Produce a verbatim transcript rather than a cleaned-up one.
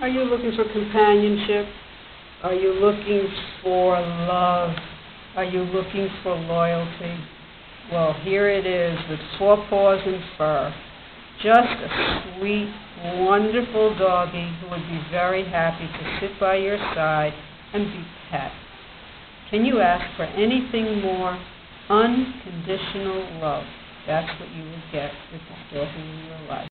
Are you looking for companionship? Are you looking for love? Are you looking for loyalty? Well, here it is with four paws and fur. Just a sweet, wonderful doggie who would be very happy to sit by your side and be pet. Can you ask for anything more? Unconditional love. That's what you will get with this doggie in your life.